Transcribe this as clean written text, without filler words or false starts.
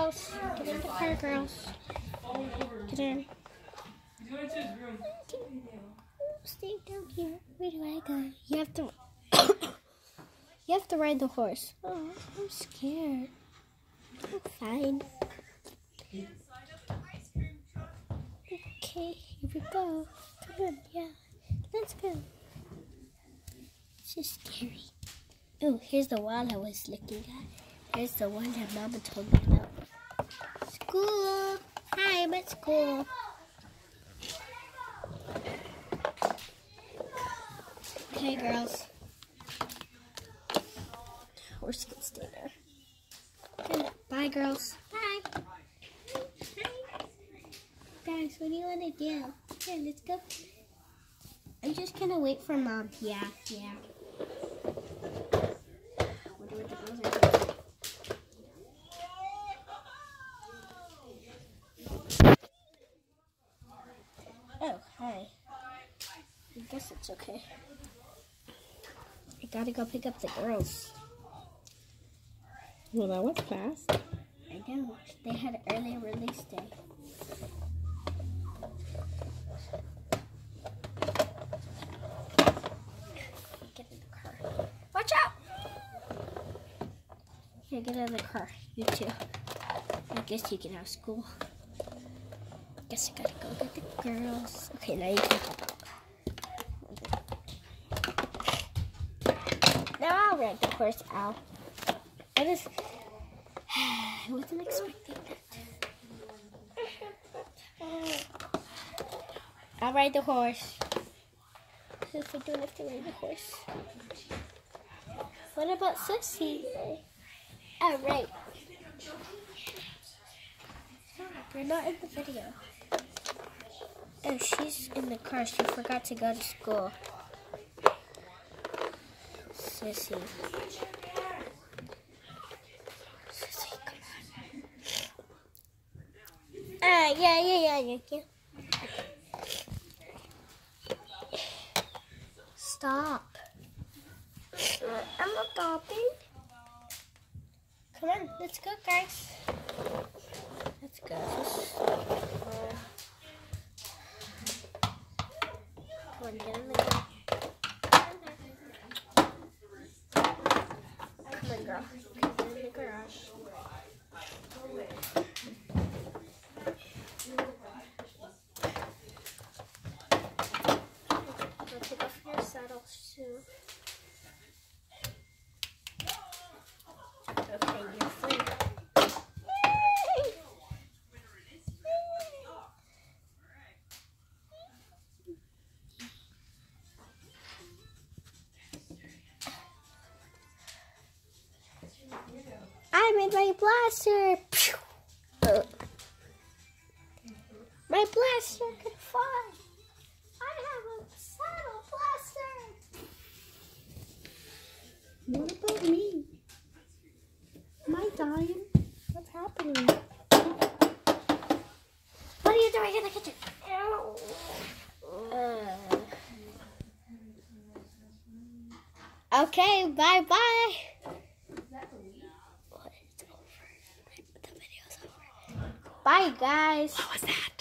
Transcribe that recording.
girls. Get in the car, girls. Get in. Stay down here. Where do I go? You have to. You have to ride the horse. Oh, I'm scared. I'm fine. Okay, here we go. Come on, yeah. Let's go. It's just scary. Oh, here's the wall I was looking at. Here's the one that Mama told me about. School. Hi, I'm at school. Okay, girls. Horse can stay there. Good. Bye, girls. Bye. Guys, what do you want to do? Here, let's go. I'm just gonna wait for Mom. Yeah. Wonder what the girls are doing. Oh, hi. I guess it's okay. I gotta go pick up the girls. Well, that was fast. I know. They had an early release day. Get in the car. Watch out! Here, get out of the car. You too. I guess you can have school. Guess I gotta go get the girls. Okay, now you can hop out. Now I'll ride the horse out. I wasn't expecting that. I'll ride the horse. Since I don't have to ride the horse. What about Sissy? Oh, right. You're not in the video. Oh, she's in the car. She forgot to go to school. Sissy. Sissy, come on. Yeah. Stop. I'm not stopping. Come on, let's go, guys. Let's go. Come on, get in the car. Come on, girl. Get in the garage. Go take off your saddle soon. Okay, you're free. I made my blaster. My blaster can fly. I have a saddle blaster. What about me? Am I dying? What's happening? What are you doing in the kitchen? Okay, bye-bye. What? It's over. The video's over. Bye, guys. What was that?